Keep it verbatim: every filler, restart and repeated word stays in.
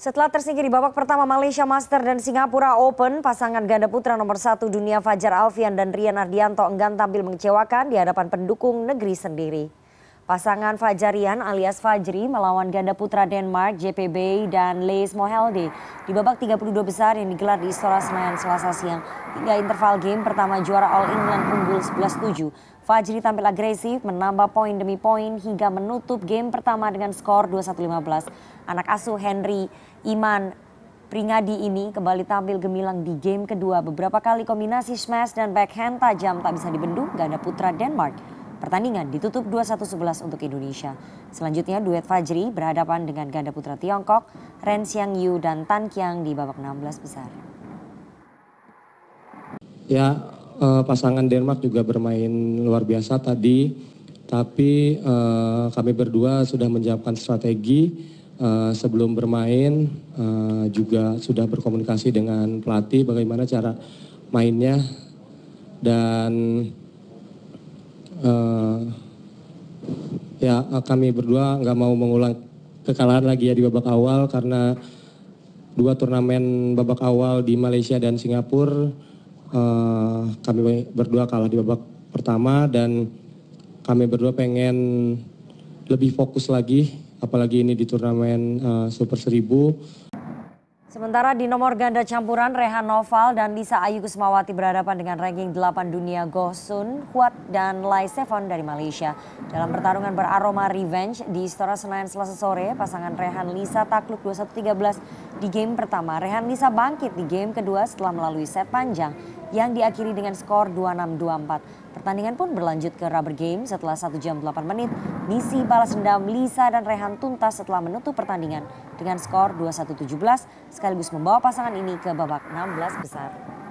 Setelah tersingkir di babak pertama Malaysia Master dan Singapura Open, pasangan ganda putra nomor satu dunia Fajar Alfian dan Rian Ardianto enggan tampil mengecewakan di hadapan pendukung negeri sendiri. Pasangan Fajarian alias Fajri melawan ganda putra Denmark J P B dan Lees Mohelde di babak tiga puluh dua besar yang digelar di Istora Senayan Selasa siang. Hingga interval game pertama juara All England unggul sebelas tujuh. Fajri tampil agresif, menambah poin demi poin hingga menutup game pertama dengan skor dua puluh satu lima belas. Anak asuh Henry Iman Pringadi ini kembali tampil gemilang di game kedua. Beberapa kali kombinasi smash dan backhand tajam tak bisa dibendung ganda putra Denmark. Pertandingan ditutup dua puluh satu sebelas untuk Indonesia. Selanjutnya duet Fajri berhadapan dengan ganda putra Tiongkok, Ren Xiang Yu dan Tan Qiang di babak enam belas besar. Ya, eh, pasangan Denmark juga bermain luar biasa tadi, tapi eh, kami berdua sudah menyiapkan strategi eh, sebelum bermain, eh, juga sudah berkomunikasi dengan pelatih bagaimana cara mainnya, dan Uh, ya kami berdua nggak mau mengulang kekalahan lagi ya di babak awal, karena dua turnamen babak awal di Malaysia dan Singapura uh, kami berdua kalah di babak pertama, dan kami berdua pengen lebih fokus lagi, apalagi ini di turnamen uh, Super Seribu. Sementara di nomor ganda campuran, Rehan Noval dan Lisa Ayu Kusmawati berhadapan dengan ranking delapan dunia Goh Sun Huat dan Lai Sevon dari Malaysia. Dalam pertarungan beraroma revenge di Istora Senayan Selasa sore, pasangan Rehan Lisa takluk dua puluh satu tiga belas di game pertama. Rehan Lisa bangkit di game kedua setelah melalui set panjang yang diakhiri dengan skor dua puluh enam dua puluh empat. Pertandingan pun berlanjut ke rubber game setelah satu jam delapan menit. Misi balas dendam Lisa dan Rehan tuntas setelah menutup pertandingan dengan skor dua puluh satu tujuh belas sekaligus membawa pasangan ini ke babak enam belas besar.